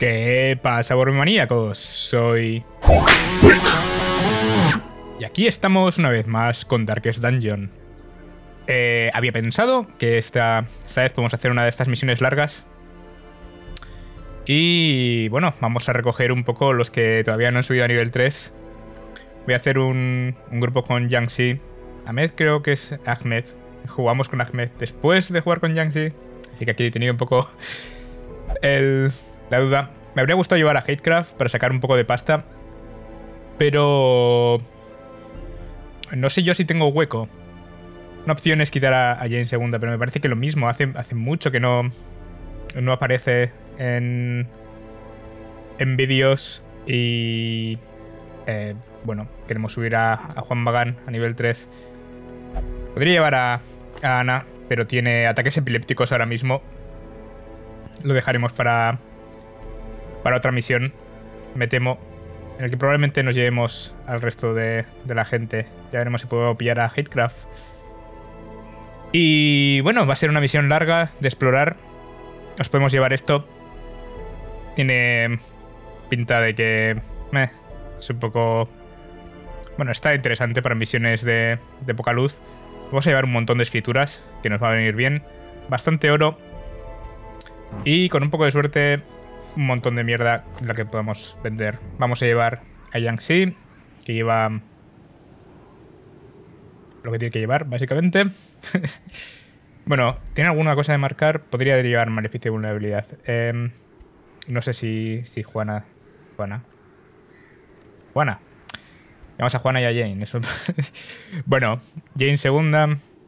¿Qué pasa, borbomaníacos? Soy... Y aquí estamos una vez más con Darkest Dungeon. Había pensado que esta vez podemos hacer una de estas misiones largas. Y bueno, vamos a recoger un poco los que todavía no han subido a nivel 3. Voy a hacer un grupo con Jiangxi. Ahmed creo que es Ahmed. Jugamos con Ahmed después de jugar con Jiangxi. Así que aquí he tenido un poco la duda. Me habría gustado llevar a Hatecraft para sacar un poco de pasta. Pero... no sé yo si tengo hueco. Una opción es quitar a Jane segunda, pero me parece que lo mismo. Hace mucho que no aparece en vídeos. Y... bueno, queremos subir a Juan Magán a nivel 3. Podría llevar a Ana, pero tiene ataques epilépticos ahora mismo. Lo dejaremos para otra misión, me temo, en el que probablemente nos llevemos al resto de la gente. Ya veremos si puedo pillar a Hatecraft. Y bueno, va a ser una misión larga de explorar. Nos podemos llevar esto. Tiene pinta de que... es un poco... bueno, está interesante para misiones de poca luz. Vamos a llevar un montón de escrituras, que nos va a venir bien. Bastante oro. Y con un poco de suerte, un montón de mierda la que podamos vender. Vamos a llevar a Jiangxi, que lleva lo que tiene que llevar, básicamente. Bueno, ¿tiene alguna cosa de marcar? Podría llevar maleficio y vulnerabilidad. No sé si Juana. Vamos a Juana y a Jane. Eso. Bueno, Jane segunda.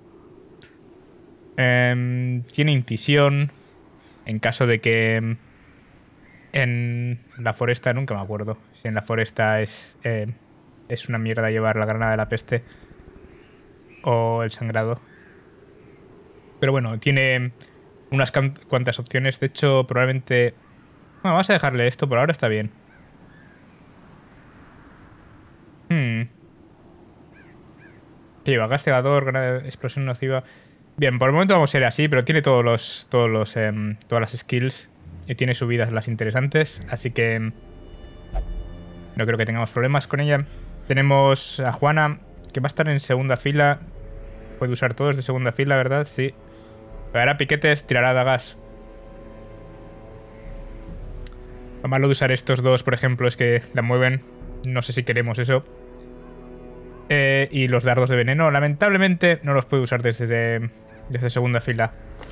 Tiene incisión. En caso de que en la foresta, nunca me acuerdo si en la foresta es una mierda llevar la granada de la peste o el sangrado. Pero bueno, tiene unas cuantas opciones. De hecho, probablemente... bueno, vamos a dejarle esto, por ahora está bien. ¿Qué lleva? Castigador, granada de explosión nociva... Bien, por el momento vamos a ir así, pero tiene todas las skills y tiene subidas las interesantes, así que no creo que tengamos problemas con ella. Tenemos a Juana, que va a estar en segunda fila. Puede usar todos de segunda fila, ¿verdad? Sí. Pegará piquetes, tirará dagas. Lo malo de usar estos dos, por ejemplo, es que la mueven. No sé si queremos eso. Y los dardos de veneno, lamentablemente, no los puede usar desde segunda fila.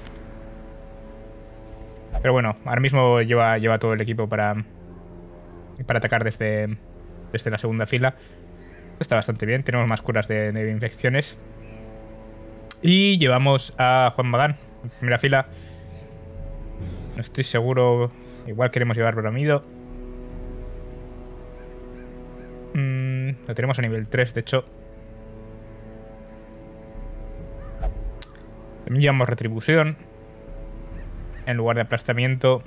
Pero bueno, ahora mismo lleva todo el equipo para atacar desde la segunda fila. Está bastante bien, tenemos más curas de infecciones. Y llevamos a Juan Magán en primera fila. No estoy seguro, igual queremos llevar Bramido. Lo tenemos a nivel 3, de hecho. También llevamos retribución en lugar de aplastamiento.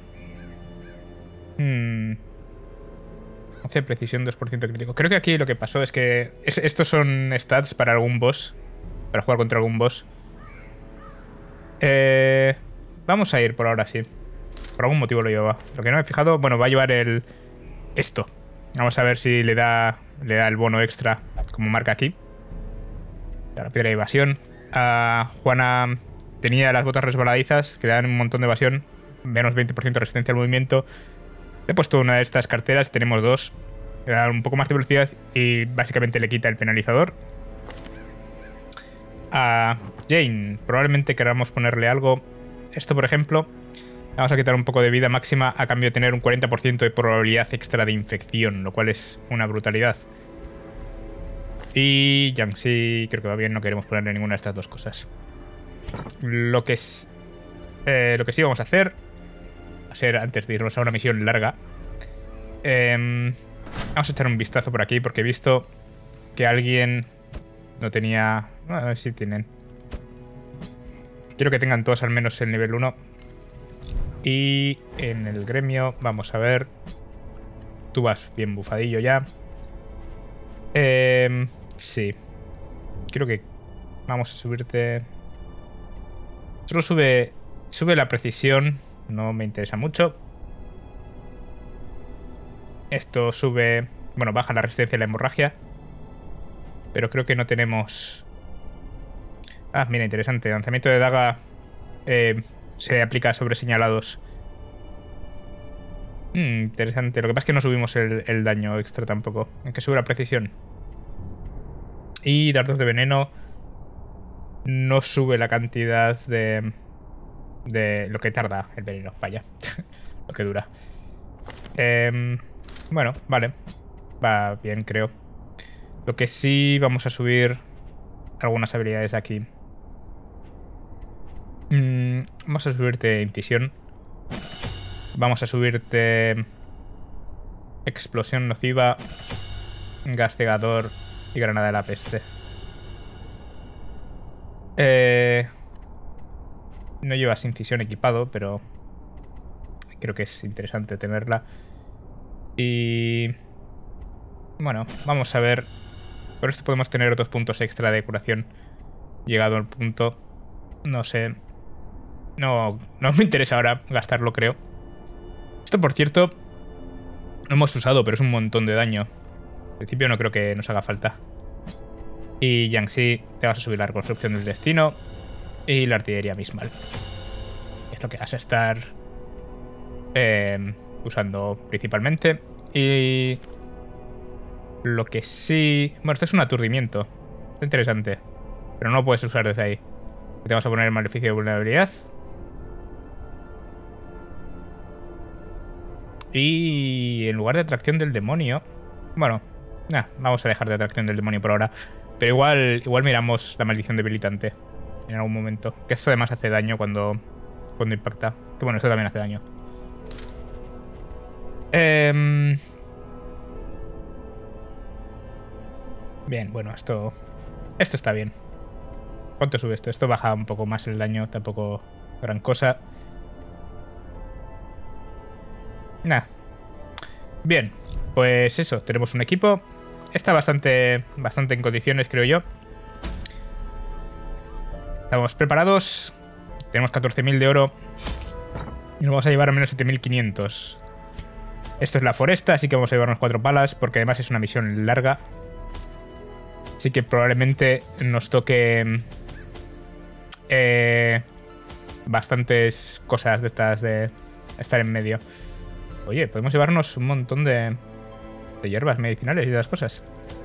Hace precisión 2% crítico. Creo que aquí lo que pasó es que estos son stats para algún boss, para jugar contra algún boss. Vamos a ir por ahora, sí. Por algún motivo lo lleva. Lo que no me he fijado, bueno, va a llevar esto. Vamos a ver si le da el bono extra, como marca aquí. La piedra de evasión. Juana tenía las botas resbaladizas, que le dan un montón de evasión. Menos 20% de resistencia al movimiento. Le he puesto una de estas carteras, tenemos dos. Le da un poco más de velocidad y básicamente le quita el penalizador. A Jane, probablemente queramos ponerle algo. Esto, por ejemplo. Vamos a quitar un poco de vida máxima a cambio de tener un 40% de probabilidad extra de infección, lo cual es una brutalidad. Y Jiangxi creo que va bien, no queremos ponerle ninguna de estas dos cosas. Lo que sí vamos a hacer, antes de irnos a una misión larga, vamos a echar un vistazo por aquí porque he visto que alguien no tenía... bueno, a ver si tienen. Quiero que tengan todos al menos el nivel 1. Y en el gremio, vamos a ver. Tú vas bien bufadillo ya. Sí. Creo que vamos a subirte. Solo sube la precisión. No me interesa mucho. Esto sube... Bueno, baja la resistencia a la hemorragia. Pero creo que no tenemos... Ah, mira, interesante. Lanzamiento de daga se aplica sobre señalados. Interesante. Lo que pasa es que no subimos el daño extra tampoco. Aunque sube la precisión. Y dardos de veneno no sube la cantidad de lo que tarda el veneno. Vaya. Lo que dura. Bueno, vale. Va bien, creo. Lo que sí vamos a subir algunas habilidades aquí. Vamos a subirte incisión. Vamos a subirte explosión nociva, gas cegador y granada de la peste. No llevas incisión equipado, pero creo que es interesante tenerla. Y bueno, vamos a ver. Por esto podemos tener otros puntos extra de curación. Llegado al punto, no sé. No me interesa ahora gastarlo, creo. Esto, por cierto, lo hemos usado, pero es un montón de daño. Al principio no creo que nos haga falta. Y Yangtze, te vas a subir la reconstrucción del destino y la artillería mismal. Es lo que vas a estar usando principalmente. Y lo que sí... Bueno, esto es un aturdimiento. Está interesante. Pero no lo puedes usar desde ahí. Te vamos a poner el maleficio de vulnerabilidad. Y en lugar de atracción del demonio... Bueno, vamos a dejar de atracción del demonio por ahora. Pero igual miramos la maldición debilitante en algún momento. Que esto además hace daño cuando impacta. Que bueno, esto también hace daño. Bien, bueno, esto está bien. ¿Cuánto sube esto? Esto baja un poco más el daño, tampoco gran cosa. Bien, pues eso, tenemos un equipo. Está bastante en condiciones, creo yo. Estamos preparados. Tenemos 14.000 de oro. Y nos vamos a llevar al menos 7.500. Esto es la foresta, así que vamos a llevarnos 4 palas, porque además es una misión larga. Así que probablemente nos toque bastantes cosas de estas de estar en medio. Oye, podemos llevarnos un montón de hierbas medicinales y esas cosas.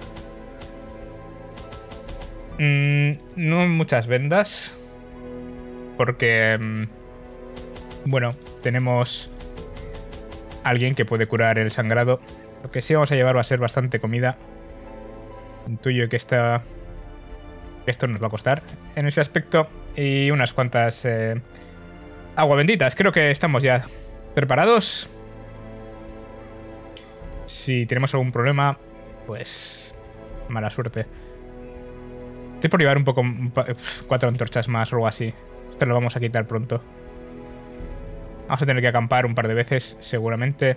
No muchas vendas. Porque... bueno, tenemos alguien que puede curar el sangrado. Lo que sí vamos a llevar va a ser bastante comida. Intuyo que esto nos va a costar en ese aspecto. Y unas cuantas agua benditas. Creo que estamos ya preparados. Si tenemos algún problema, pues mala suerte. Estoy por llevar un poco 4 antorchas más o algo así. Esto lo vamos a quitar pronto. Vamos a tener que acampar un par de veces, seguramente.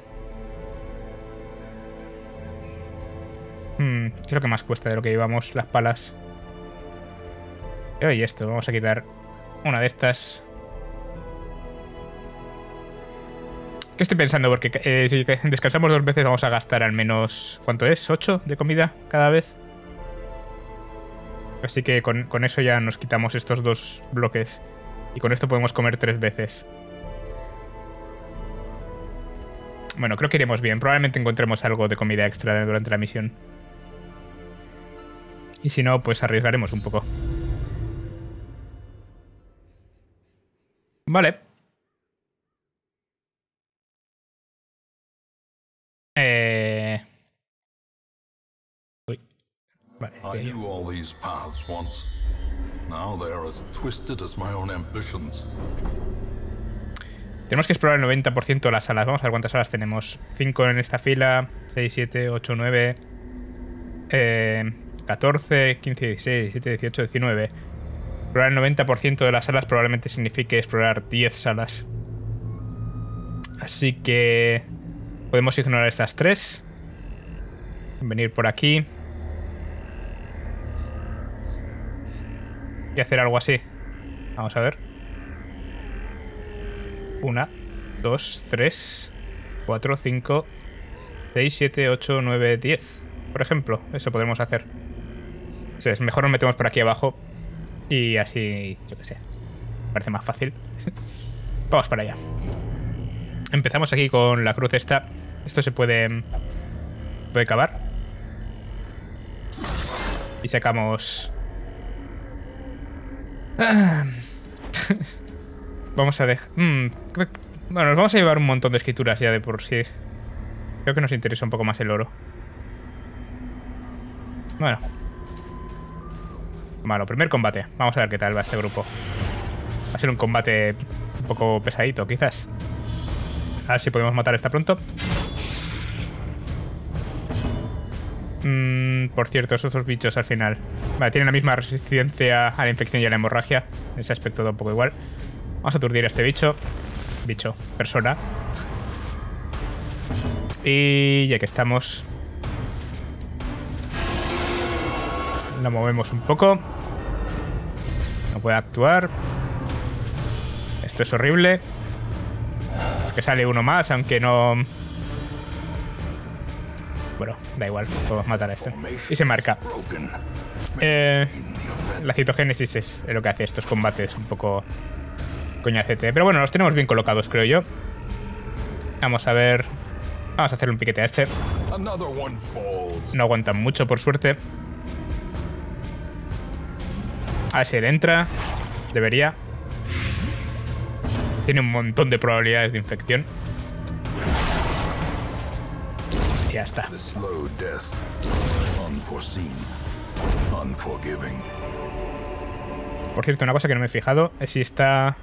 ¿Qué es lo que más cuesta de lo que llevamos? Las palas. Y esto, vamos a quitar una de estas. ¿Qué estoy pensando? Porque si descansamos 2 veces vamos a gastar al menos... ¿Cuánto es? ¿8 de comida cada vez? Así que con eso ya nos quitamos estos 2 bloques. Y con esto podemos comer 3 veces. Bueno, creo que iremos bien. Probablemente encontremos algo de comida extra durante la misión. Y si no, pues arriesgaremos un poco. Vale. Uy. Vale. I knew all these paths once. Now they are as twisted as my own ambitions. Tenemos que explorar el 90% de las salas. Vamos a ver cuántas salas tenemos. 5 en esta fila. 6, 7, 8, 9. 14, 15, 16, 17, 18, 19. Explorar el 90% de las salas probablemente signifique explorar 10 salas. Así que podemos ignorar estas 3. Venir por aquí. Y hacer algo así. Vamos a ver. 1, 2, 3, 4, 5, 6, 7, 8, 9, 10. Por ejemplo, eso podemos hacer. O sea, es mejor nos metemos por aquí abajo. Y así, yo qué sé. Parece más fácil. Vamos para allá. Empezamos aquí con la cruz esta. Esto se puede cavar. Y sacamos... Vamos a dejar... Bueno, nos vamos a llevar un montón de escrituras ya de por sí. Creo que nos interesa un poco más el oro. Bueno. Bueno, primer combate. Vamos a ver qué tal va este grupo. Va a ser un combate un poco pesadito, quizás. A ver si podemos matar esta pronto. Por cierto, esos dos bichos al final. Vale, tienen la misma resistencia a la infección y a la hemorragia. En ese aspecto da un poco igual. Vamos a aturdir a este bicho. Bicho, persona. Y ya que estamos... La movemos un poco. No puede actuar. Esto es horrible. Es que sale uno más, aunque no... Bueno, da igual, podemos matar a este. Y se marca. La citogénesis es lo que hace estos combates un poco coñacete. Pero bueno, los tenemos bien colocados, creo yo. Vamos a ver... Vamos a hacerle un piquete a este. No aguantan mucho, por suerte. A ver si él entra. Debería. Tiene un montón de probabilidades de infección. Ya está. Por cierto, una cosa que no me he fijado es si está...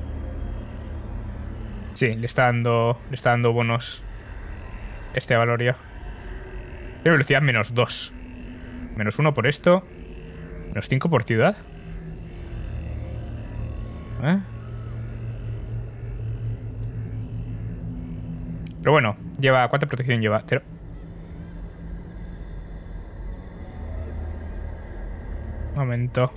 Sí, le está dando bonos este a Valoria. Tiene velocidad -2. -1 por esto. -5 por ciudad. Pero bueno, lleva... ¿Cuánta protección lleva? 0. Un momento.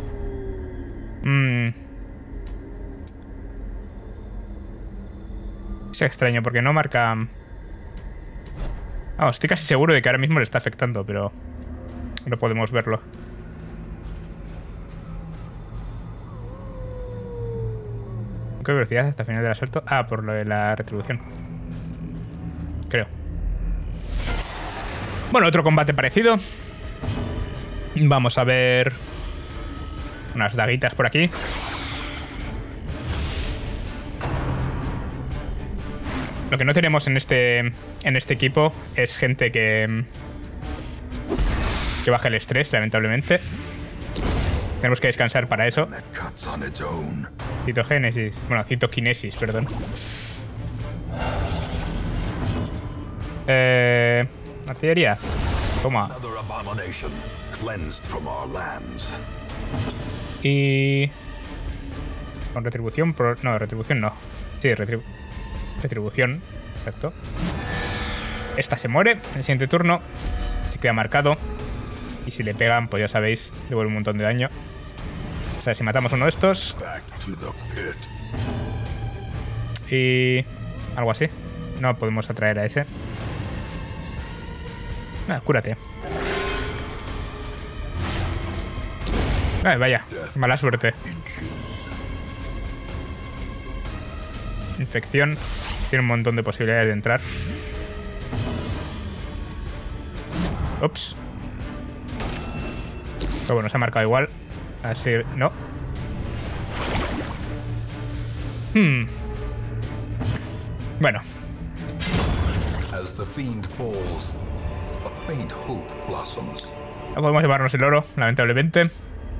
Es extraño porque no marca... Vamos, estoy casi seguro de que ahora mismo le está afectando, pero no podemos verlo. ¿Qué velocidad hasta el final del asalto? Ah, por lo de la retribución. Creo. Bueno, otro combate parecido. Vamos a ver... Unas daguitas por aquí. Lo que no tenemos en este equipo es gente que baje el estrés, lamentablemente. Tenemos que descansar para eso. Citogénesis. Bueno, citoquinesis, perdón. Artillería. Toma. Y... Con retribución... No, retribución no. Sí, retribución. Exacto. Esta se muere en el siguiente turno. Se queda marcado. Y si le pegan, pues ya sabéis, devuelve un montón de daño. O sea, si matamos uno de estos... Y... algo así. No podemos atraer a ese. Cúrate. Vaya, mala suerte. Infección. Tiene un montón de posibilidades de entrar. Ups. Pero bueno, se ha marcado igual. Así, no. Bueno. No podemos llevarnos el oro, lamentablemente.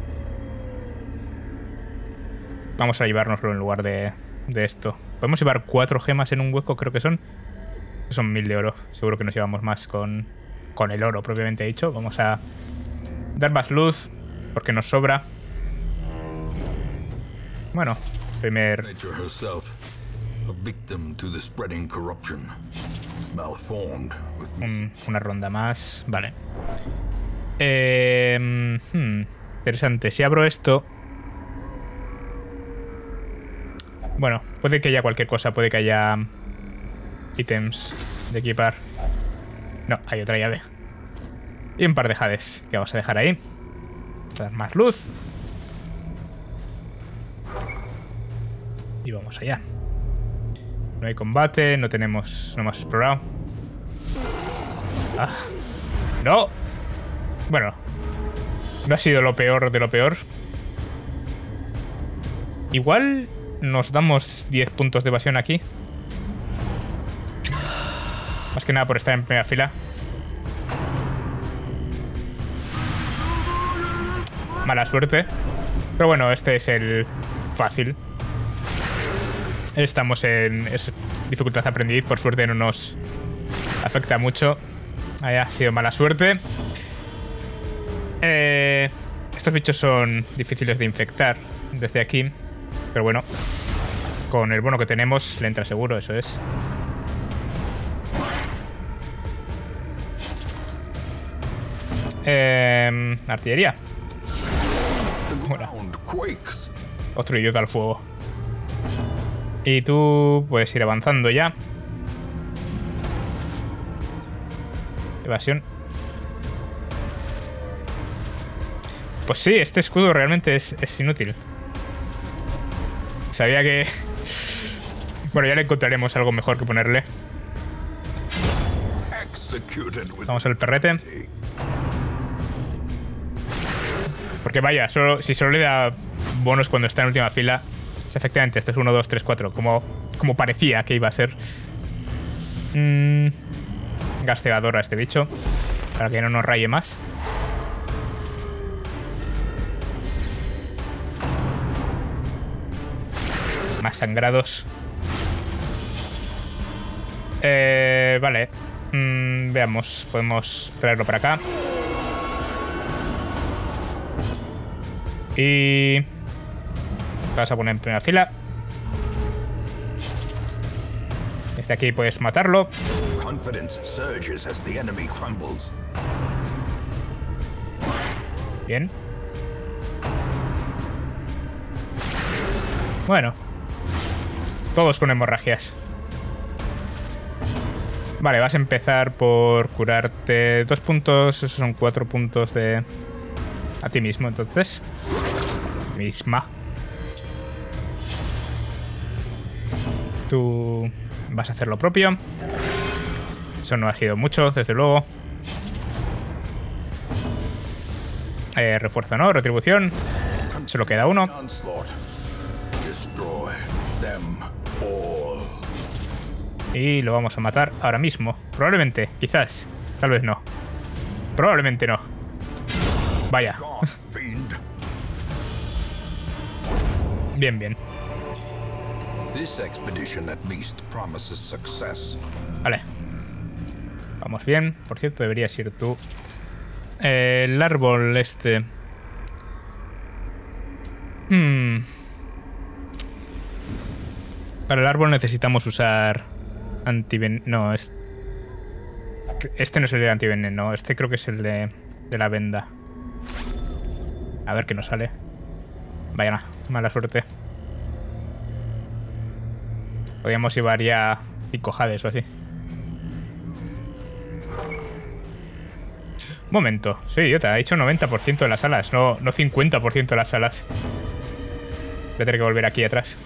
Vamos a llevárnoslo en lugar de esto. Podemos llevar 4 gemas en un hueco, creo que son. Son 1000 de oro. Seguro que nos llevamos más con el oro, propiamente dicho. Vamos a dar más luz, porque nos sobra. Bueno, primer... Una ronda más. Vale. Interesante. Si abro esto... Bueno, puede que haya cualquier cosa. Puede que haya ítems de equipar. No, hay otra llave. Y un par de jades que vamos a dejar ahí. Dar más luz. Y vamos allá. No hay combate, no hemos explorado. Ah, no. Bueno, no ha sido lo peor de lo peor. Igual nos damos 10 puntos de evasión aquí. Más que nada por estar en primera fila. Mala suerte. Pero bueno, este es el fácil. Estamos en dificultad aprendiz. Por suerte no nos afecta mucho. Ahí ha sido mala suerte. Estos bichos son difíciles de infectar desde aquí. Pero bueno, con el bono que tenemos le entra seguro, eso es. Artillería. Bueno. Otro idiota al fuego. Y tú puedes ir avanzando ya. Evasión. Pues sí, este escudo realmente es inútil. Sabía que... Bueno, ya le encontraremos algo mejor que ponerle. Vamos al perrete. Porque vaya, si solo le da bonos cuando está en última fila... Efectivamente, este es 1, 2, 3, 4. Como parecía que iba a ser. Gas cegador a este bicho. Para que no nos raye más. Más sangrados. Vale. Veamos. Podemos traerlo para acá. Y... Te vas a poner en primera fila. Desde aquí puedes matarlo. Bien. Bueno. Todos con hemorragias. Vale, vas a empezar por curarte 2 puntos. Esos son 4 puntos de... A ti mismo, entonces. Misma. Tú vas a hacer lo propio. Eso no ha sido mucho, desde luego. Refuerzo, ¿no? Retribución. Solo queda uno. Y lo vamos a matar ahora mismo. Probablemente, quizás. Tal vez no. Probablemente no. Vaya. Bien, bien. Vale. Vamos bien. Por cierto, deberías ir tú. El árbol este. Para el árbol necesitamos usar antiveneno. No, este no es el de antiveneno. Este creo que es el de la venda. A ver qué nos sale. Vaya, mala suerte. Podríamos llevar ya 5 jades o así. Un momento. Soy idiota. Ha dicho 90% de las alas. No 50% de las alas. Voy a tener que volver aquí atrás.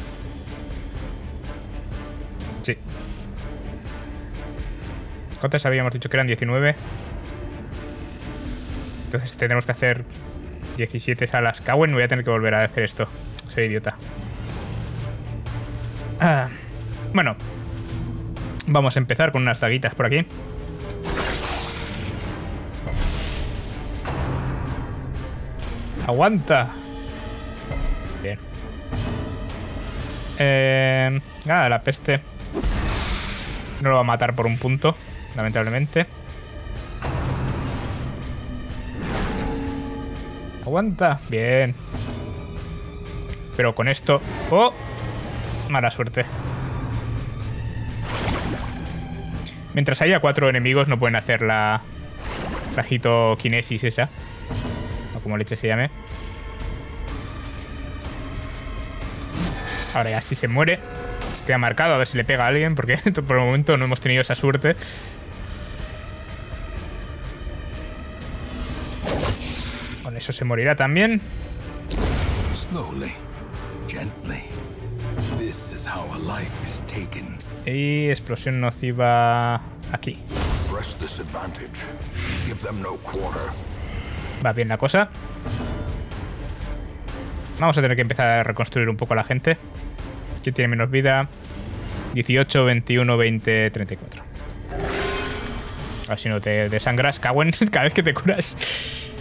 Sí. ¿Cuántas habíamos dicho que eran? 19. Entonces tendremos que hacer 17 alas. Cawen, voy a tener que volver a hacer esto. Soy idiota. Bueno. Vamos a empezar con unas daguitas por aquí. ¡Aguanta! Bien. Nada, la peste no lo va a matar por un punto, lamentablemente. Aguanta. Bien. Pero con esto... ¡Oh! Mala suerte. Mientras haya 4 enemigos no pueden hacer la agitokinesis esa. O como leche se llame. Ahora ya si se muere, se queda marcado. A ver si le pega a alguien, porque por el momento no hemos tenido esa suerte. Eso se morirá también. Slowly, gently. This is how a life is taken. Y explosión nociva aquí. Press this advantage. Give them no quarter. Va bien la cosa. Vamos a tener que empezar a reconstruir un poco a la gente. ¿Quién tiene menos vida? 18, 21, 20, 34. A ver si no te desangras, cagüen, cada vez que te curas.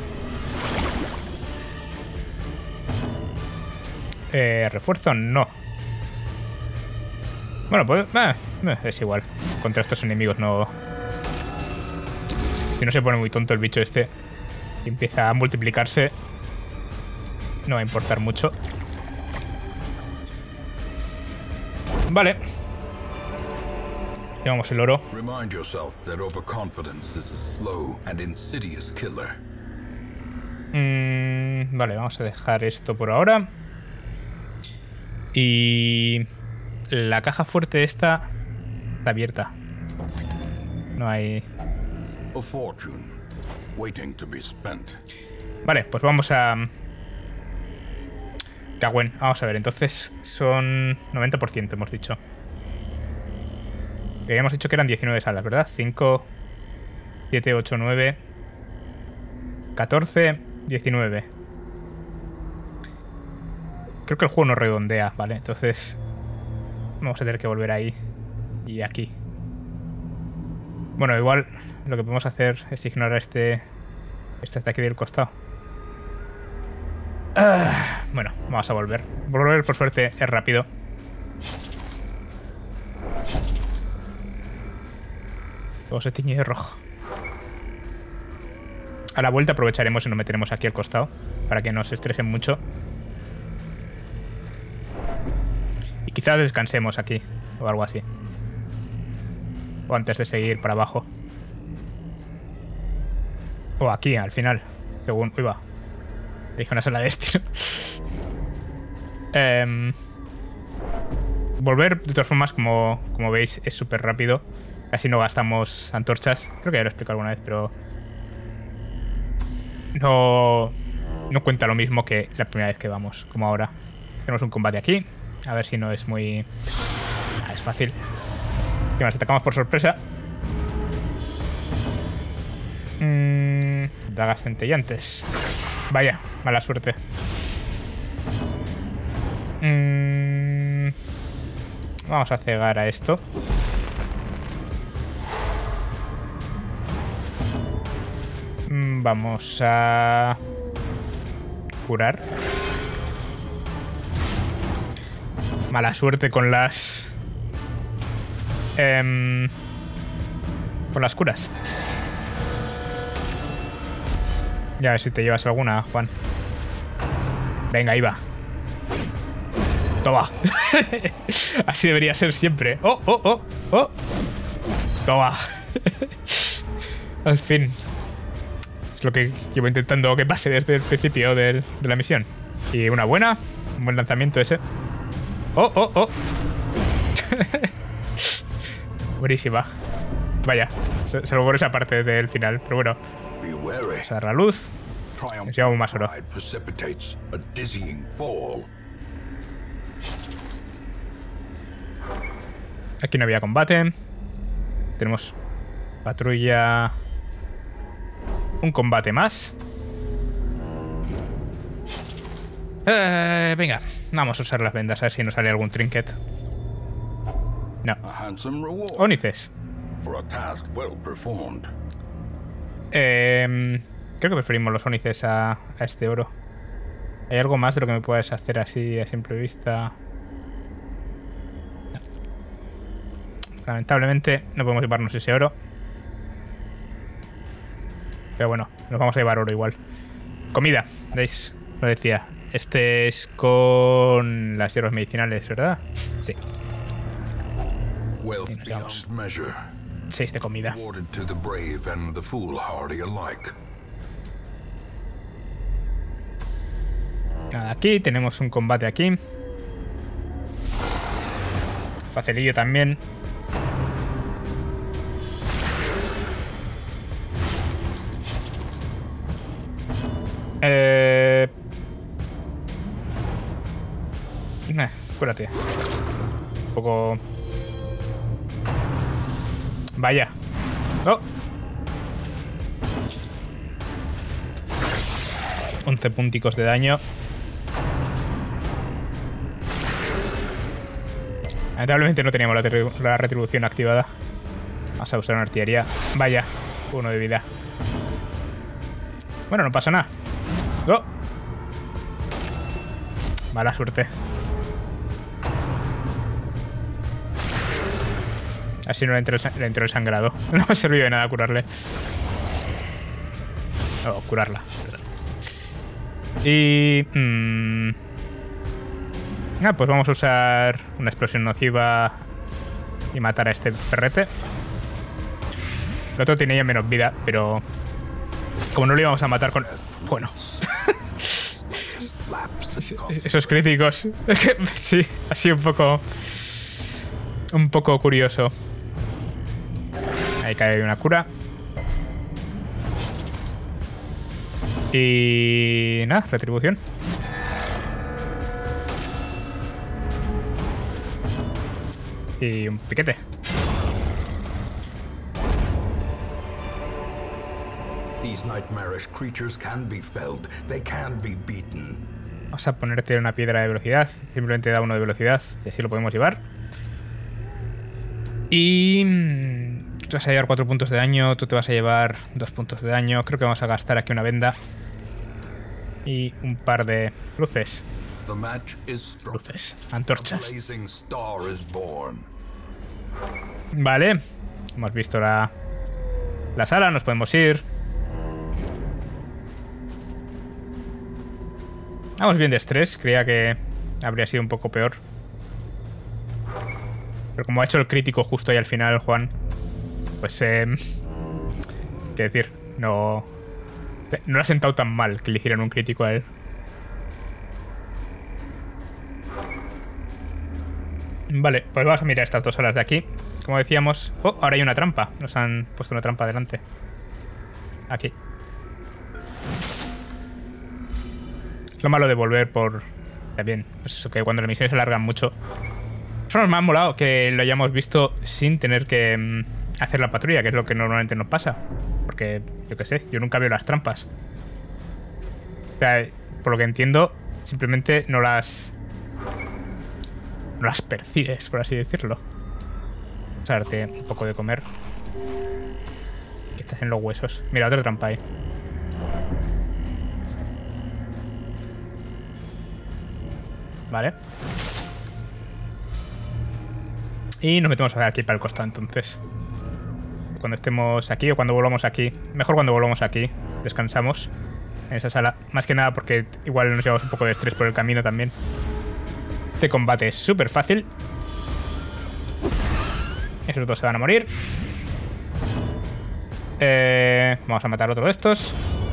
Refuerzo no. Bueno, pues es igual. Contra estos enemigos no... Si no se pone muy tonto el bicho este y empieza a multiplicarse, no va a importar mucho. Vale. Llevamos el oro. Remind yourself that overconfidence is a slow and insidious killer. Vale, vamos a dejar esto por ahora. Y la caja fuerte esta está abierta. No hay... A fortune waiting to be spent. Vale, pues vamos a... Cagüen, vamos a ver, entonces son 90%, hemos dicho. Y habíamos dicho que eran 19 salas, ¿verdad? 5, 7, 8, 9, 14, 19. Creo que el juego no redondea, ¿vale? Entonces vamos a tener que volver ahí y aquí. Bueno, igual lo que podemos hacer es ignorar este de aquí del costado. Bueno, vamos a volver. Volver, por suerte, es rápido. Todo se tiñe de rojo. A la vuelta aprovecharemos y nos meteremos aquí al costado para que no se estresen mucho. Y quizás descansemos aquí o algo así. O antes de seguir para abajo. O aquí, al final. Según... Uy, va. Dije una sola destino. Volver, de todas formas, como veis, es súper rápido. Casi no gastamos antorchas. Creo que ya lo he explicado alguna vez, pero... No cuenta lo mismo que la primera vez que vamos, como ahora. Tenemos un combate aquí. A ver si no es muy... es fácil. Que nos atacamos por sorpresa. Dagas centellantes. Vaya, mala suerte. Vamos a cegar a esto. Vamos a curar. Mala suerte con las... con las curas. Ya a ver si te llevas alguna, Juan. Venga, ahí va. Toma. Así debería ser siempre. ¡Oh, oh, oh! ¡Oh! Toma. Al fin. Es lo que llevo intentando que pase desde el principio de la misión. Y una buena. Un buen lanzamiento ese. ¡Oh, oh, oh! Buenísima. Vaya. Salvo por esa parte del final. Pero bueno. Vamos a dar la luz. Nos llevamos más oro. Aquí no había combate. Tenemos patrulla. Un combate más. Venga, vamos a usar las vendas a ver si nos sale algún trinket. No. Ónices. Creo que preferimos los ónices a este oro. ¿Hay algo más de lo que me puedas hacer así a simple vista? No. Lamentablemente no podemos llevarnos ese oro. Pero bueno, nos vamos a llevar oro igual. Comida, ¿veis? Lo decía. Este es con las hierbas medicinales, ¿verdad? Sí. Y nos llevamos 6 de comida. Nada, aquí tenemos un combate aquí. Facilillo también. Cúrate. Un poco... Vaya. Oh. 11 punticos de daño. Lamentablemente no teníamos la retribución activada. Vamos a usar una artillería. Vaya, 1 de vida. Bueno, no pasa nada. ¡Oh! Mala suerte. Así no le entró el sangrado. No me ha servido de nada curarle. Oh, curarla. Y... pues vamos a usar una explosión nociva y matar a este perrete. El otro tenía menos vida, pero... Como no lo íbamos a matar con... Bueno. Esos críticos. Sí, ha sido un poco curioso. Ahí cae una cura. Y... nada, retribución. Y un piquete. These nightmarish creatures can be felled. They can be beaten. Vamos a ponerte una piedra de velocidad. Simplemente da 1 de velocidad. Y así lo podemos llevar. Y... tú vas a llevar 4 puntos de daño. Tú te vas a llevar 2 puntos de daño. Creo que vamos a gastar aquí una venda. Y un par de luces. Luces. Antorchas. Vale. Hemos visto la sala. Nos podemos ir. Vamos bien de estrés. Creía que habría sido un poco peor. Pero como ha hecho el crítico justo ahí al final, Juan, pues... qué decir, no le ha sentado tan mal que le hicieran un crítico a él. Vale, pues vamos a mirar estas 2 salas de aquí. Como decíamos... Oh, ahora hay una trampa. Nos han puesto una trampa delante. Aquí. Es lo malo de volver por... También, pues eso, que cuando las misiones se alargan mucho. Eso me ha molado que lo hayamos visto sin tener que hacer la patrulla, que es lo que normalmente nos pasa. Porque, yo qué sé, yo nunca veo las trampas. O sea, por lo que entiendo, simplemente no las percibes, por así decirlo. Vamos a darte un poco de comer. Que estás en los huesos. Mira, otra trampa ahí. Vale. Y nos metemos aquí para el costado entonces. Cuando estemos aquí o cuando volvamos aquí. Mejor cuando volvamos aquí. Descansamos en esa sala. Más que nada porque igual nos llevamos un poco de estrés por el camino también. Este combate es súper fácil. Esos 2 se van a morir. Vamos a matar otro de estos.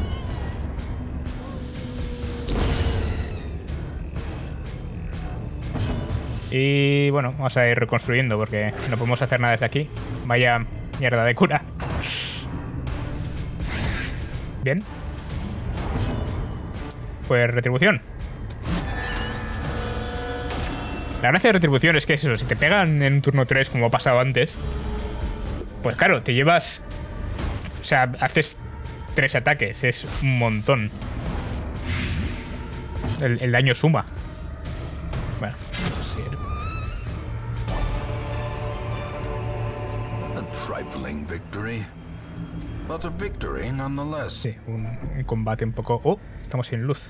Y bueno, vamos a ir reconstruyendo porque no podemos hacer nada desde aquí. Vaya mierda de cura. Bien. Pues retribución. La gracia de retribución es que es eso, si te pegan en un turno 3 como ha pasado antes, pues claro, te llevas... O sea, haces 3 ataques, es un montón. El daño suma. Bueno, sí. Trifling victory, but a victory nonetheless. Sí, un combate un poco... Oh, estamos sin luz.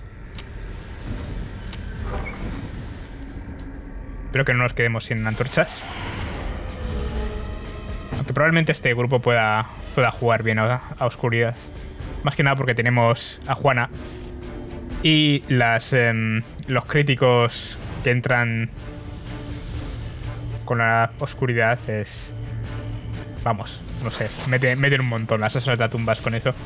Espero que no nos quedemos sin antorchas. Aunque probablemente este grupo pueda jugar bien a oscuridad. Más que nada porque tenemos a Juana. Y los críticos que entran con la oscuridad es... Vamos, no sé, meten un montón las asaltatumbas con eso.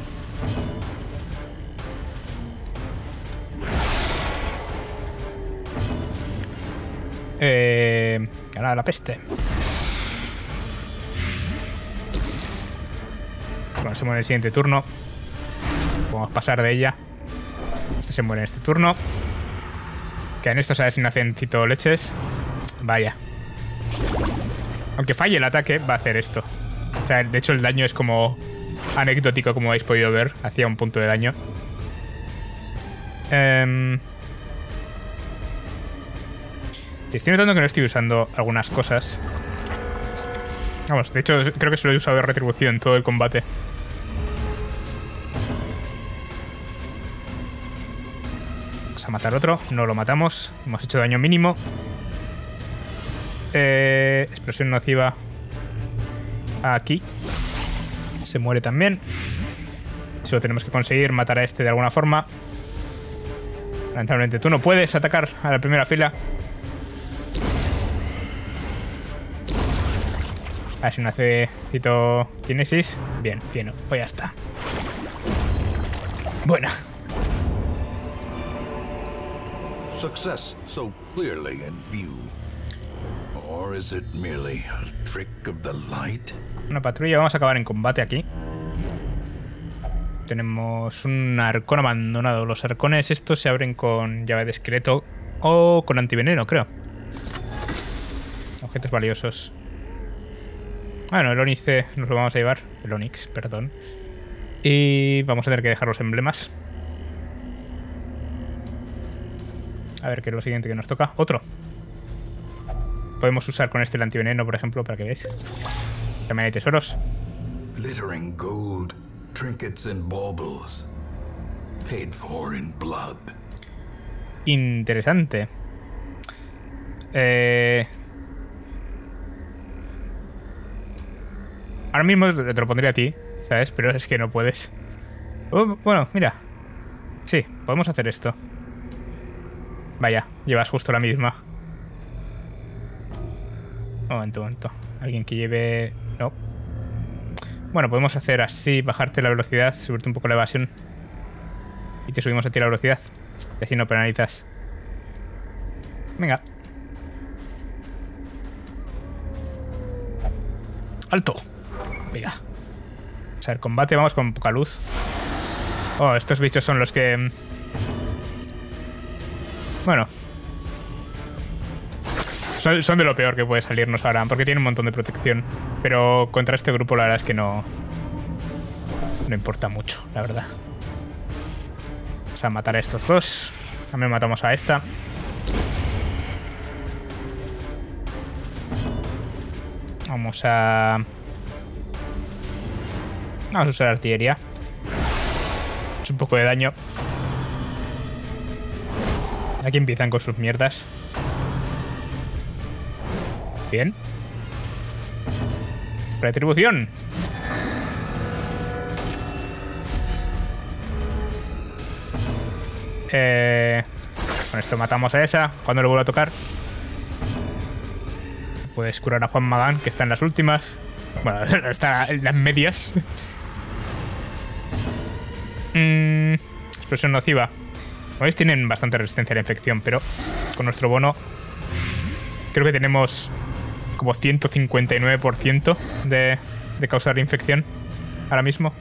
Ganar la peste. Bueno, hacemos en el siguiente turno. Podemos pasar de ella. Este se muere en este turno. Que en esto sabes si no hacen cito leches. Vaya. Aunque falle el ataque, va a hacer esto. O sea, de hecho el daño es como anecdótico, como habéis podido ver. Hacía un punto de daño. Estoy notando que no estoy usando algunas cosas. Vamos, de hecho creo que solo he usado de retribución todo el combate. Vamos a matar otro. No lo matamos. Hemos hecho daño mínimo. Explosión nociva. Aquí. Se muere también. Solo tenemos que conseguir matar a este de alguna forma. Lamentablemente tú no puedes atacar a la primera fila. A ver si no hace citokinesis. Bien, bien, pues ya está. Buena. Success so clearly in view. Or is it merely a trick of the light? Una patrulla, vamos a acabar en combate aquí. Tenemos un arcón abandonado. Los arcones estos se abren con llave de esqueleto o con antiveneno, creo. Objetos valiosos. Bueno, el ónice nos lo vamos a llevar. El onix, perdón. Y vamos a tener que dejar los emblemas. A ver qué es lo siguiente que nos toca. Otro. Podemos usar con este el antiveneno, por ejemplo, para que veáis. También hay tesoros. Glittering gold, trinkets and baubles, paid for in blood. Interesante. Ahora mismo te lo pondría a ti, ¿sabes? Pero es que no puedes. Bueno, mira. Sí, podemos hacer esto. Vaya, llevas justo la misma. Un momento, un momento. Alguien que lleve... No. Bueno, podemos hacer así, bajarte la velocidad, subirte un poco la evasión. Y te subimos a ti la velocidad. Así no penalizas. Venga. ¡Alto! Venga. O sea, el combate vamos con poca luz. Oh, estos bichos son los que... Bueno. Son de lo peor que puede salirnos ahora, porque tienen un montón de protección. Pero contra este grupo la verdad es que no... No importa mucho, la verdad. Vamos a matar a estos dos. También matamos a esta. Vamos a usar artillería. Es un poco de daño. Aquí empiezan con sus mierdas. Bien. Retribución. Con esto matamos a esa. Cuando lo vuelvo a tocar. Puedes curar a Juan Magán, que está en las últimas. Bueno, está en las medias. Explosión nociva. Como veis, tienen bastante resistencia a la infección, pero con nuestro bono creo que tenemos como 159% de causar infección ahora mismo.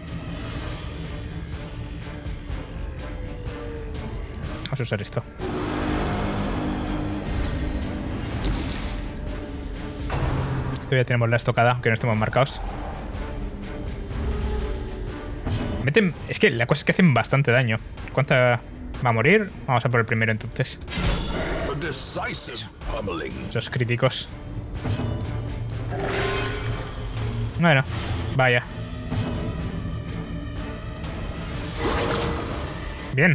Vamos a usar esto. Todavía tenemos la estocada, aunque no estemos marcados. Es que la cosa es que hacen bastante daño. ¿Cuánta va a morir? Vamos a por el primero entonces. Esos críticos. Bueno, vaya. Bien.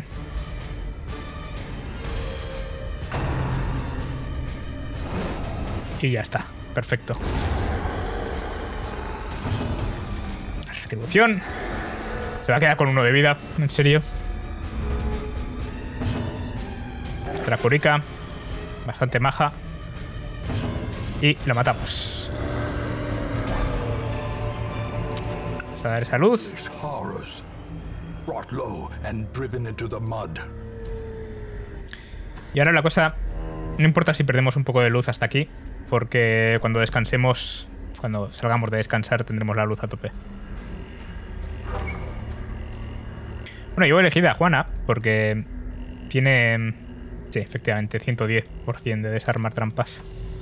Y ya está. Perfecto. Retribución. Se va a quedar con 1 de vida, en serio. Dracurica. Bastante maja. Y lo matamos. Vamos a dar esa luz. Y ahora la cosa... No importa si perdemos un poco de luz hasta aquí, porque cuando descansemos, cuando salgamos de descansar, tendremos la luz a tope. Bueno, yo voy a elegir a Juana, porque Tiene... Sí, efectivamente, 110% de desarmar trampas.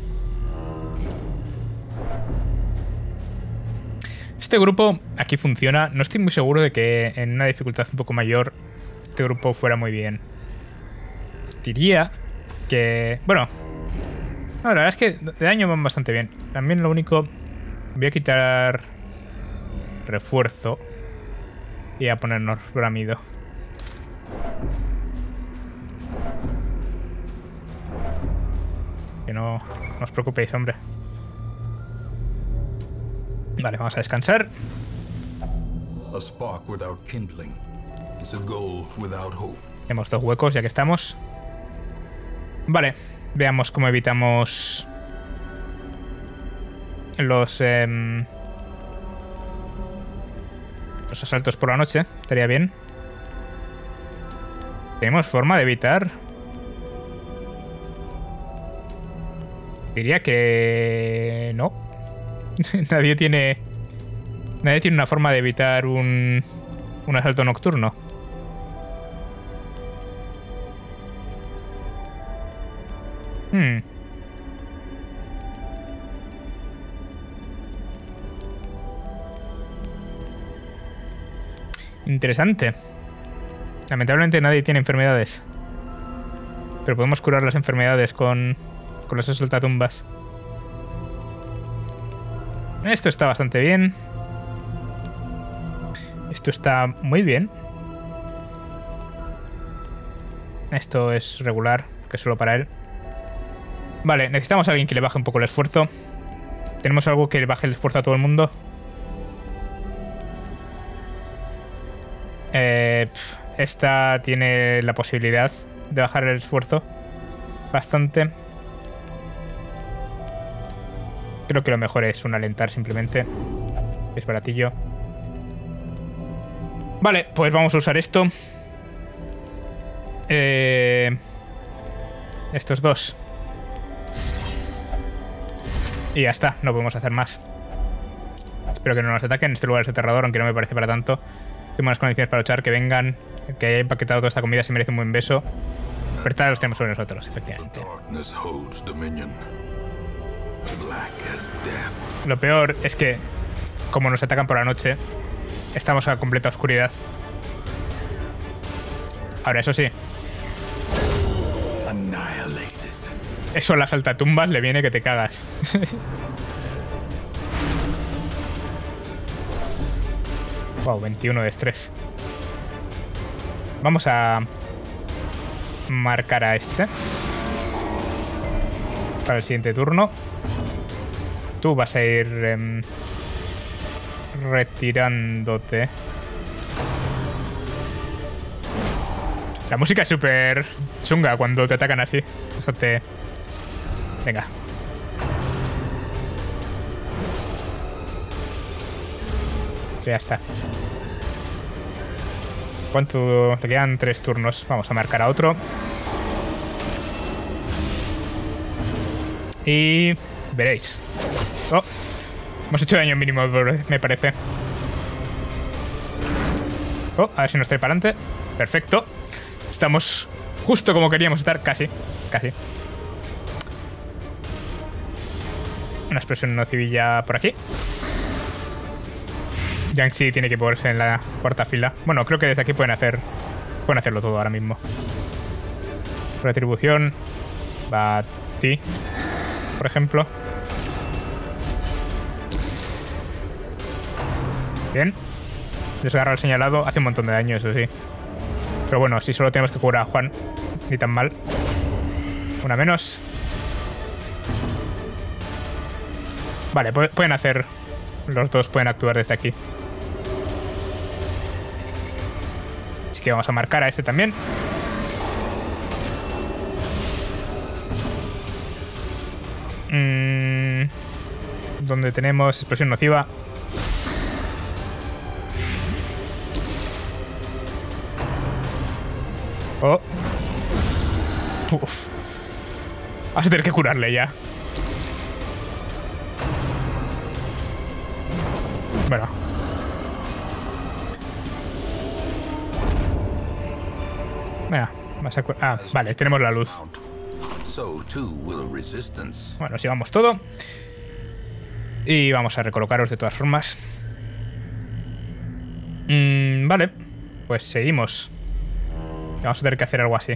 Este grupo aquí funciona. No estoy muy seguro de que en una dificultad un poco mayor este grupo fuera muy bien. Diría que... Bueno, no, la verdad es que de daño van bastante bien. También lo único... Voy a quitar refuerzo y a ponernos bramido. Que no os preocupéis, hombre. Vale, vamos a descansar. A spark without kindling is a goal without hope. Tenemos 2 huecos ya que estamos. Vale, veamos cómo evitamos los asaltos por la noche. Estaría bien. ¿Tenemos forma de evitar? Diría que... no. Nadie tiene una forma de evitar un asalto nocturno. Interesante. Lamentablemente nadie tiene enfermedades. Pero podemos curar las enfermedades con los asaltatumbas. Esto está bastante bien. Esto está muy bien. Esto es regular, que es solo para él. Vale, necesitamos a alguien que le baje un poco el esfuerzo. ¿Tenemos algo que le baje el esfuerzo a todo el mundo? Esta tiene la posibilidad de bajar el esfuerzo bastante. Creo que lo mejor es un alentar simplemente. Es baratillo. Vale, pues vamos a usar esto. Estos dos. Y ya está, no podemos hacer más. Espero que no nos ataquen. Este lugar es aterrador, aunque no me parece para tanto. Tengo buenas condiciones para luchar, que vengan. El que haya empaquetado toda esta comida se merece un buen beso. Pero los tenemos sobre nosotros, efectivamente. Lo peor es que, como nos atacan por la noche, estamos a completa oscuridad. Ahora, eso sí. Eso a las altatumbas le viene que te cagas. Wow, 21 de estrés. Vamos a marcar a este para el siguiente turno. Tú vas a ir retirándote. La música es súper chunga cuando te atacan así. Bastante... Venga. Ya está. ¿Cuánto? Le quedan 3 turnos. Vamos a marcar a otro. Y... veréis. Oh. Hemos hecho daño mínimo, me parece. Oh, a ver si nos trae para adelante. Perfecto. Estamos justo como queríamos estar. Casi. Casi. Una explosión nocivilla por aquí. Jiangxi tiene que ponerse en la cuarta fila. Bueno, creo que desde aquí pueden hacerlo todo ahora mismo. Retribución. Va Ti, por ejemplo. Bien. Desgarra al señalado. Hace un montón de daño, eso sí. Pero bueno, si solo tenemos que curar a Juan, ni tan mal. Una menos. Vale, pueden hacer... Los dos pueden actuar desde aquí. Así que vamos a marcar a este también. Donde tenemos explosión nociva. Oh. Uf. Vas a tener que curarle ya. Bueno. Venga, Vale, tenemos la luz. Bueno, nos llevamos todo. Y vamos a recolocaros de todas formas. Vale, pues seguimos. Vamos a tener que hacer algo así.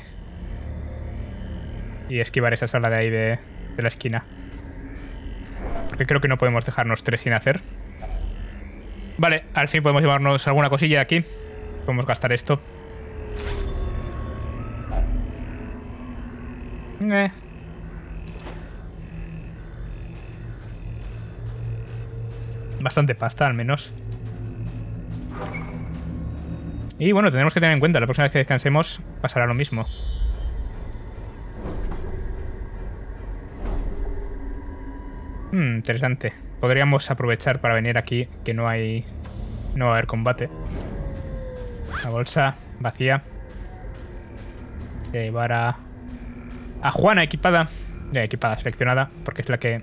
Y esquivar esa sala de ahí de la esquina. Porque creo que no podemos dejarnos 3 sin hacer. Vale, al fin podemos llevarnos alguna cosilla de aquí. Podemos gastar esto. Bastante pasta, al menos. Y bueno, tendremos que tener en cuenta, la próxima vez que descansemos pasará lo mismo. Interesante. Podríamos aprovechar para venir aquí, que no va a haber combate. La bolsa vacía. Llevar a Juana equipada. Equipada, seleccionada, porque es la que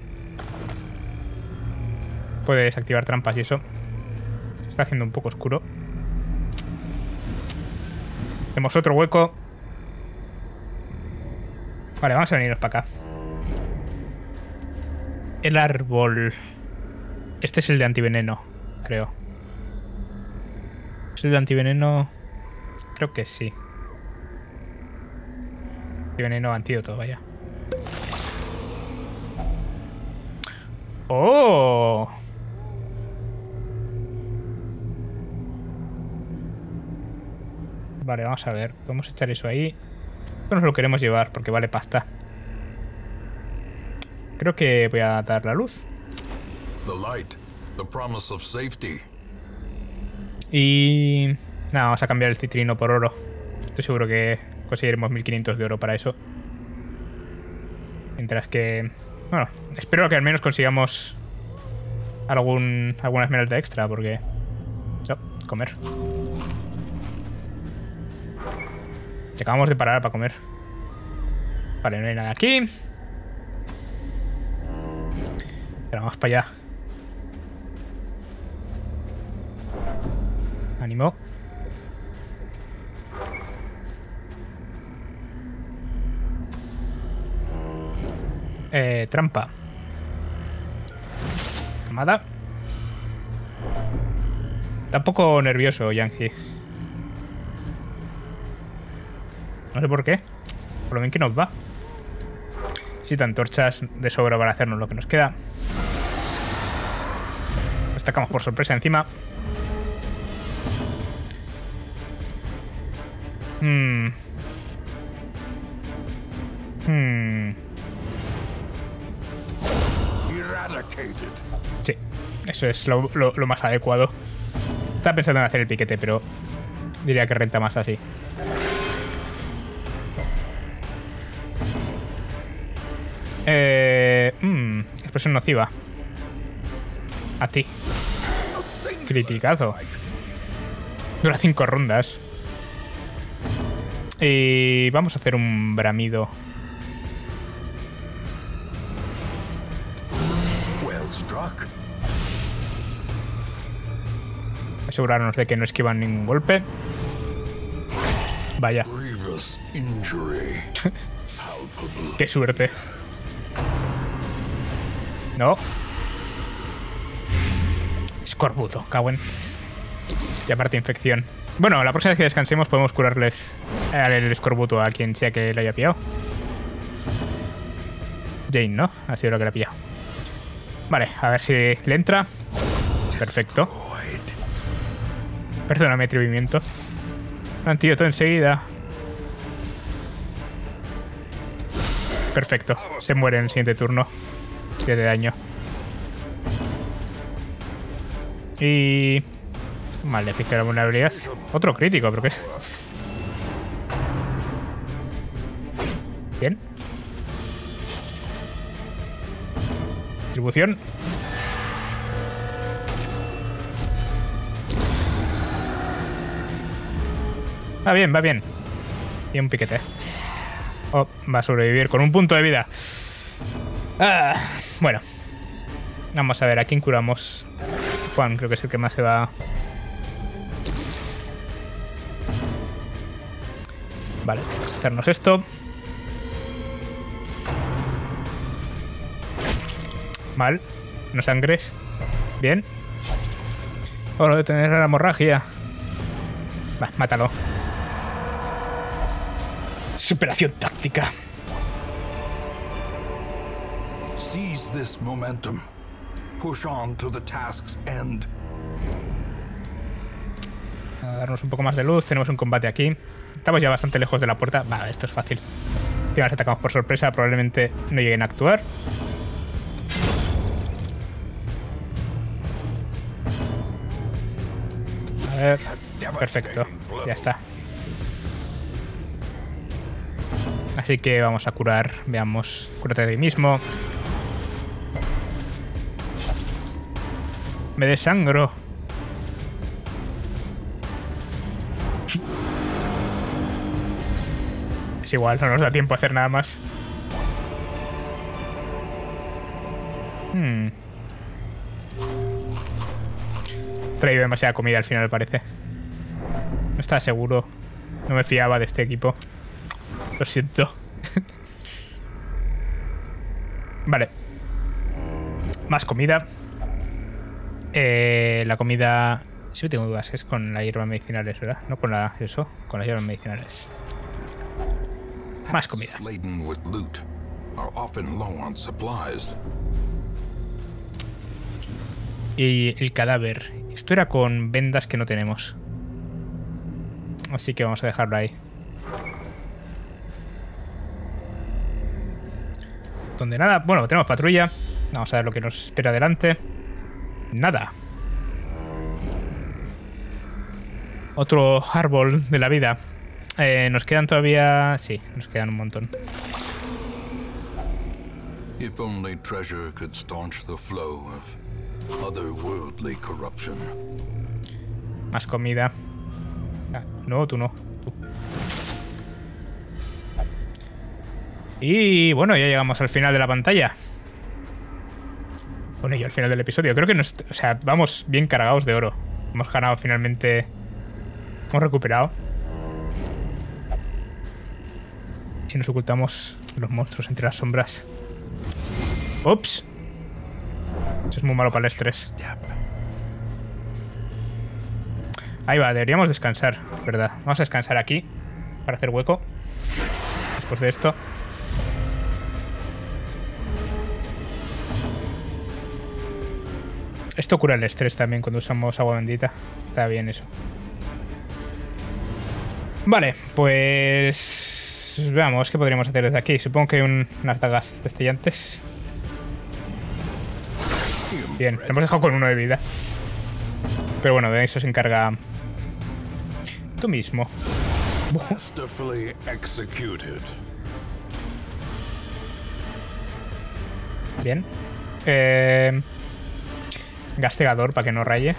puede desactivar trampas y eso. Está haciendo un poco oscuro. Tenemos otro hueco. Vale, vamos a venirnos para acá. El árbol. Este es el de antiveneno, creo. ¿Es el de antiveneno? Creo que sí. Antiveneno, antídoto, vaya. ¡Oh! Vale, vamos a ver. Podemos echar eso ahí. Esto nos lo queremos llevar porque vale pasta. Creo que voy a dar la luz. Y... nada, vamos a cambiar el citrino por oro. Estoy seguro que conseguiremos 1500 de oro para eso. Mientras que... bueno, espero que al menos consigamos alguna esmeralda extra, porque... no, comer. Te acabamos de parar para comer. Vale, no hay nada aquí. Pero vamos para allá. Ánimo. Trampa. Camada. Tampoco nervioso, Yankee. No sé por qué. Por lo bien que nos va. Necesitan antorchas de sobra para hacernos lo que nos queda. Nos atacamos por sorpresa encima. Sí, eso es lo más adecuado. Estaba pensando en hacer el piquete, pero diría que renta más así. Expresión nociva. A ti. Criticazo. Dura 5 rondas. Y vamos a hacer un bramido. Asegurarnos de que no esquivan ningún golpe. Vaya. Qué suerte. No. Escorbuto, cagüen. Y aparte infección. Bueno, la próxima vez que descansemos podemos curarles el escorbuto a quien sea que le haya pillado. Jane, ¿no? Ha sido lo que le ha pillado. Vale, a ver si le entra. Perfecto. Perdóname, atrevimiento. Antídoto enseguida. Perfecto. Se muere en el siguiente turno. 7 de daño. Y... vale, fijé la vulnerabilidad. Otro crítico, pero ¿qué es? Bien. Distribución. Va bien, va bien. Y un piquete. Oh, va a sobrevivir con un punto de vida. Bueno. Vamos a ver, ¿a quién curamos? Juan, creo que es el que más se va... Vale, vamos a hacernos esto. Mal. No sangres. Bien. Ahora detener la hemorragia. Va, mátalo. Superación táctica. Seize this momentum. Push on to the task's end. A darnos un poco más de luz. Tenemos un combate aquí. Estamos ya bastante lejos de la puerta. Va, esto es fácil. Si nos atacamos por sorpresa, probablemente no lleguen a actuar. A ver. Perfecto. Ya está. Así que vamos a curar. Veamos. Cúrate de ti mismo. Me desangro. Es igual, no nos da tiempo a hacer nada más. Traído demasiada comida al final, parece. No estaba seguro. No me fiaba de este equipo. Lo siento. Vale. Más comida. La comida... Sí, tengo dudas. Es con las hierbas medicinales, ¿verdad? No con la... Eso. Con las hierbas medicinales. Más comida. Y el cadáver. Esto era con vendas que no tenemos. Así que vamos a dejarlo ahí. Donde nada. Bueno, tenemos patrulla. Vamos a ver lo que nos espera adelante. Nada. Otro árbol de la vida. Nos quedan todavía... Sí, nos quedan un montón. If only treasure could staunch the flow of otherworldly corruption. Más comida. Ah, no, tú no. Tú. Y bueno, ya llegamos al final de la pantalla. Bueno, y al final del episodio. Creo que nos... O sea, vamos bien cargados de oro. Hemos ganado finalmente... Hemos recuperado. Si nos ocultamos los monstruos entre las sombras. Ups. Eso es muy malo para el estrés. Ahí va, deberíamos descansar, ¿verdad? Vamos a descansar aquí para hacer hueco. Después de esto. Esto cura el estrés también cuando usamos agua bendita. Está bien eso. Vale, pues... Veamos qué podríamos hacer desde aquí. Supongo que hay unas dagas destellantes. Bien, lo hemos dejado con 1 de vida. Pero bueno, de eso se encarga... tú mismo. Bien. Gastegador para que no raye.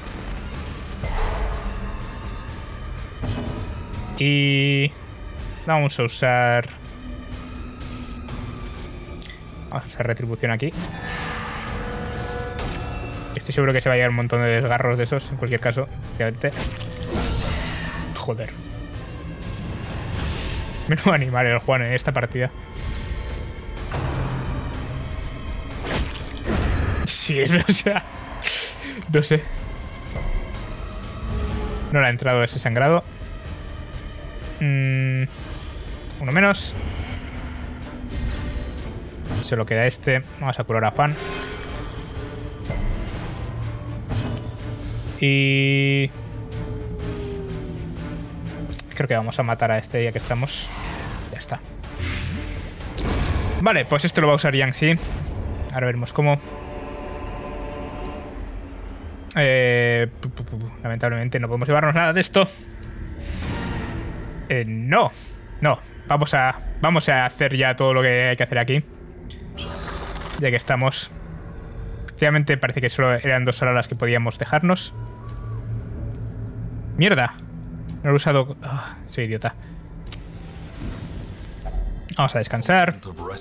Y... vamos a usar... Vamos a usar retribución aquí. Estoy seguro que se va a llevar un montón de desgarros de esos. En cualquier caso, obviamente. Joder. Menudo animal el Juan en esta partida. Sí, o sea... no sé. No le ha entrado ese sangrado. Uno menos. Solo queda este. Vamos a curar a Juan. Y... creo que vamos a matar a este ya que estamos. Ya está. Vale, pues esto lo va a usar Yang-Si. Ahora veremos cómo. Lamentablemente no podemos llevarnos nada de esto. No. No. Vamos a hacer ya todo lo que hay que hacer aquí. Ya que estamos. Efectivamente parece que solo eran 2 horas las que podíamos dejarnos. ¡Mierda! No lo he usado... Oh, soy idiota. Vamos a descansar.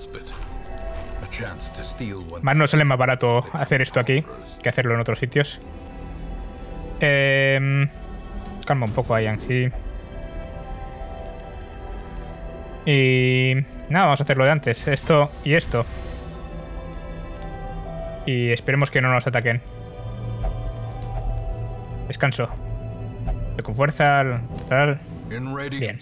Más nos sale más barato hacer esto aquí que hacerlo en otros sitios. Calma un poco a Yang-Si. Y nada, vamos a hacer lo de antes. Esto y esto. Y esperemos que no nos ataquen. Descanso. Con fuerza, tal. Bien.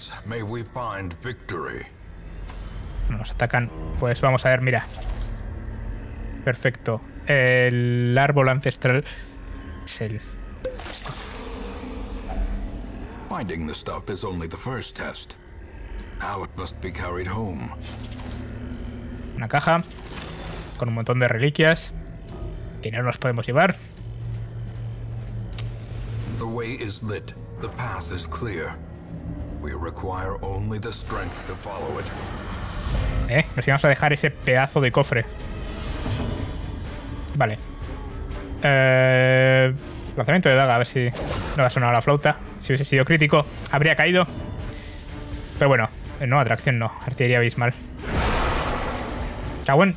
No nos atacan. Pues vamos a ver, mira. Perfecto. El árbol ancestral es el... esto. Finding the stuff is only the first test. Now it must be carried home. Una caja con un montón de reliquias que no nos podemos llevar. The way is lit. The path is clear. We require only the strength to follow it. Nos íbamos a dejar ese pedazo de cofre. Vale. Lanzamiento de daga, a ver si no ha sonado la flauta. Si hubiese sido crítico, habría caído. Pero bueno, no, atracción no. Artillería abismal. Cagüen.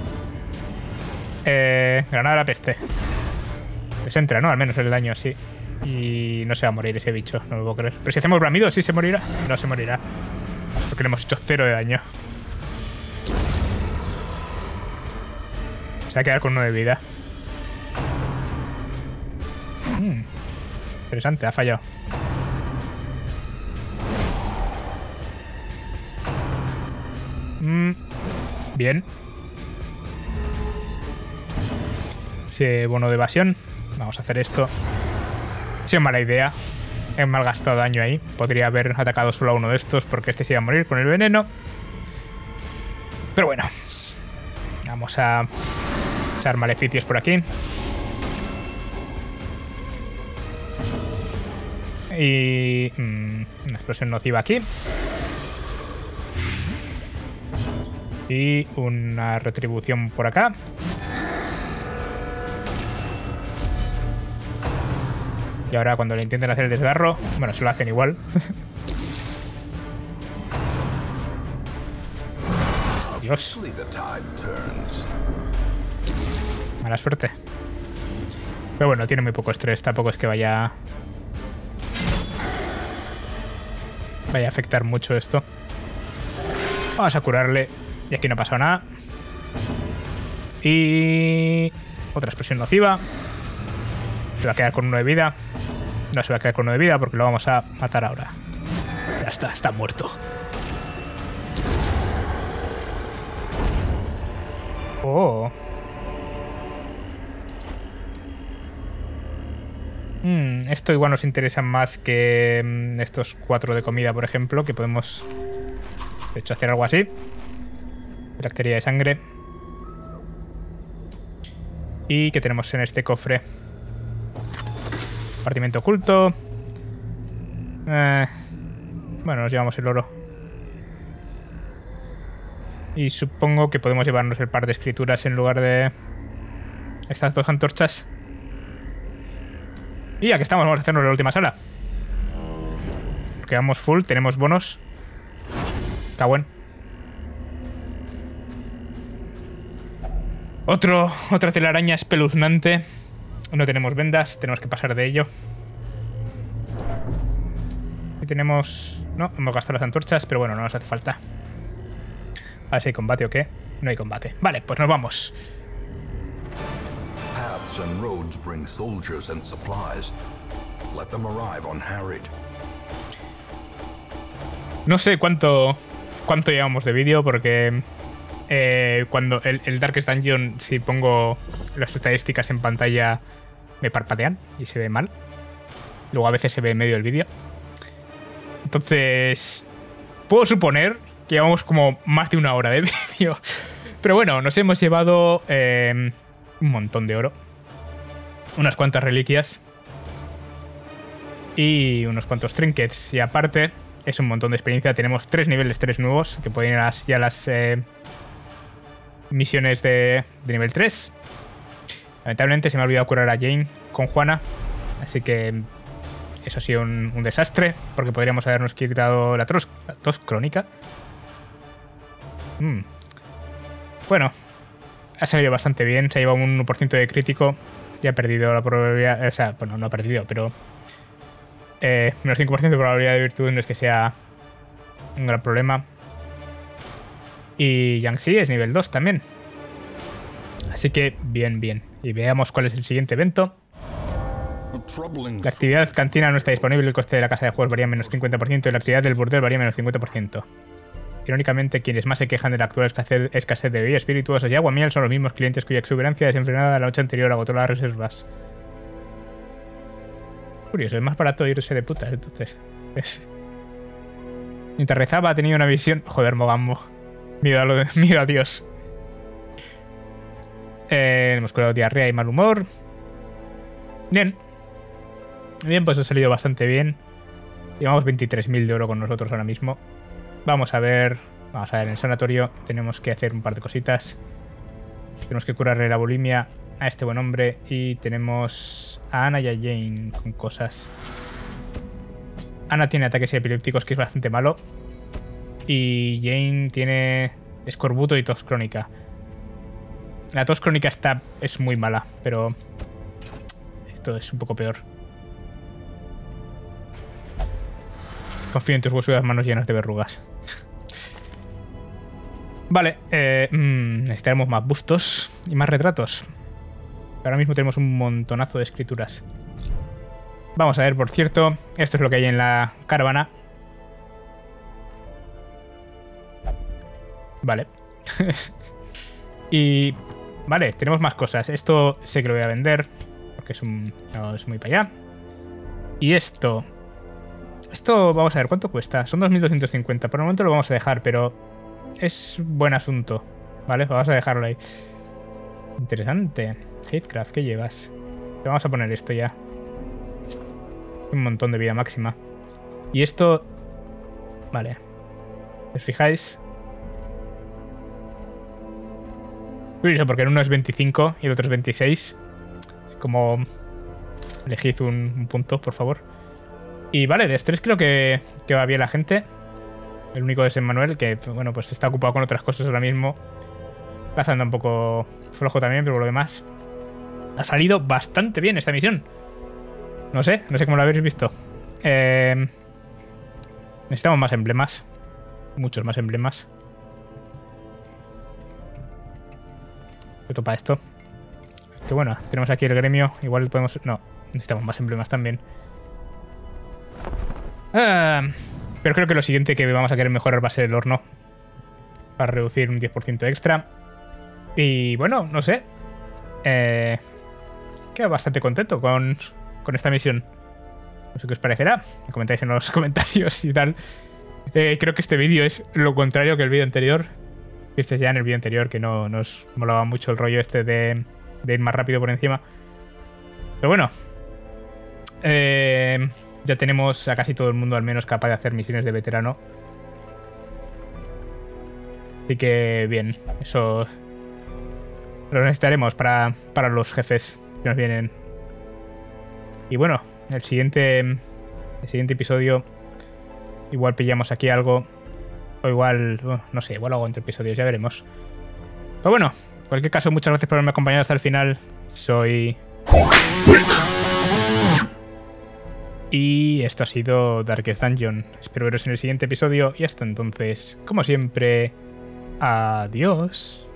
Granada de la peste. Les entra, ¿no? Al menos el daño, sí. Y no se va a morir ese bicho, no lo puedo creer. Pero si hacemos bramido, ¿sí se morirá? No se morirá. Porque le hemos hecho 0 de daño. Se va a quedar con 1 de vida. Interesante, ha fallado. Bien. Ese bono de evasión. Vamos a hacer esto. Ha sido mala idea. He malgastado daño ahí. Podría haber atacado solo a uno de estos porque este se iba a morir con el veneno. Pero bueno. Vamos a echar maleficios por aquí. Y... una explosión nociva aquí. Y una retribución por acá. Y ahora cuando le intenten hacer el desgarro... bueno, se lo hacen igual. Dios. Mala suerte. Pero bueno, tiene muy poco estrés. Tampoco es que vaya a afectar mucho esto. Vamos a curarle. Y aquí no ha pasado nada. Y... otra explosión nociva. Se va a quedar con 1 de vida. No se va a quedar con 1 de vida porque lo vamos a matar ahora. Ya está muerto. Oh. Esto igual nos interesa más que estos 4 de comida, por ejemplo, que podemos, de hecho, hacer algo así. Bacteria de sangre. ¿Y qué tenemos en este cofre? Compartimento oculto. Bueno, nos llevamos el oro. Y supongo que podemos llevarnos el par de escrituras en lugar de estas 2 antorchas. Y aquí estamos, vamos a hacernos la última sala. Porque vamos full, tenemos bonos. Está bueno. Otra telaraña espeluznante. No tenemos vendas, tenemos que pasar de ello. Y tenemos... no, hemos gastado las antorchas, pero bueno, no nos hace falta. A ver si hay combate o qué. No hay combate. Vale, pues nos vamos. Paths and roads bring soldiers and supplies. Let them arrive unharried. No sé cuánto llevamos de vídeo porque cuando el Darkest Dungeon, si pongo las estadísticas en pantalla, me parpadean y se ve mal. Luego a veces se ve en medio del vídeo. Entonces, puedo suponer que llevamos como más de 1 hora de vídeo. Pero bueno, nos hemos llevado un montón de oro. Unas cuantas reliquias. Y unos cuantos trinkets. Y aparte, es un montón de experiencia. Tenemos 3 niveles 3 nuevos que pueden ir a las misiones de nivel 3. Lamentablemente se me ha olvidado curar a Jane con Juana. Así que eso ha sido un desastre. Porque podríamos habernos quitado la tos crónica. Bueno, ha salido bastante bien. Se ha llevado un 1% de crítico. Y ha perdido la probabilidad... o sea, bueno, no ha perdido, pero... menos 5% de probabilidad de virtud no es que sea un gran problema. Y Yangtze es nivel 2 también. Así que bien, bien. Y veamos cuál es el siguiente evento. La actividad cantina no está disponible, el coste de la casa de juegos varía menos 50% y la actividad del burdel varía menos 50%. Irónicamente, quienes más se quejan de la actual escasez de bebidas espirituosas y agua miel son los mismos clientes cuya exuberancia desenfrenada la noche anterior agotó las reservas. Curioso, es más barato irse de putas, entonces. Mientras rezaba ha tenido una visión... Joder, Mogambo. Miedo a Dios. Hemos curado diarrea y mal humor. Bien. Bien, pues ha salido bastante bien. Llevamos 23.000 de oro con nosotros ahora mismo. Vamos a ver en el sanatorio tenemos que hacer un par de cositas. Tenemos que curarle la bulimia a este buen hombre. Y tenemos a Ana y a Jane con cosas. Ana tiene ataques epilépticos, que es bastante malo. Y Jane tiene escorbuto y tos crónica. La tos crónica es muy mala, pero esto es un poco peor. Confío en tus huesudas manos llenas de verrugas. Vale, necesitaremos más bustos y más retratos. Ahora mismo tenemos un montonazo de escrituras. Vamos a ver, por cierto, esto es lo que hay en la caravana. Vale. Y... Vale, tenemos más cosas. Esto sé que lo voy a vender, porque no es muy para allá. Y esto... Esto, vamos a ver, ¿cuánto cuesta? Son 2.250. Por el momento lo vamos a dejar, pero es buen asunto. Vale, vamos a dejarlo ahí. Interesante. Hatecraft, ¿qué llevas? Le vamos a poner esto ya. Un montón de vida máxima. Y esto... Vale. ¿Os fijáis? Curioso, porque en uno es 25 y el otro es 26. Es como... Elegid un punto, por favor. Y vale, de estrés creo que va bien la gente. El único es Emmanuel, que bueno, pues está ocupado con otras cosas ahora mismo. Plaza anda un poco flojo también, pero por lo demás ha salido bastante bien esta misión. No sé cómo lo habéis visto. Necesitamos más emblemas. Muchos más emblemas. ¿Qué topa esto? Que bueno, tenemos aquí el gremio. Igual podemos... No, necesitamos más emblemas también. Pero creo que lo siguiente que vamos a querer mejorar va a ser el horno. Para reducir un 10% extra. Y bueno, no sé. Quedo bastante contento con esta misión. No sé qué os parecerá. Me comentáis en los comentarios y tal. Creo que este vídeo es lo contrario que el vídeo anterior. Este es ya en el vídeo anterior, que no nos molaba mucho el rollo este de ir más rápido por encima. Pero bueno. Ya tenemos a casi todo el mundo al menos capaz de hacer misiones de veterano. Así que bien, eso lo necesitaremos para los jefes que nos vienen. Y bueno, el siguiente episodio igual pillamos aquí algo. O igual, no sé, igual hago entre episodios, ya veremos. Pero bueno, en cualquier caso, muchas gracias por haberme acompañado hasta el final. Soy... Y esto ha sido Darkest Dungeon. Espero veros en el siguiente episodio y hasta entonces, como siempre, adiós.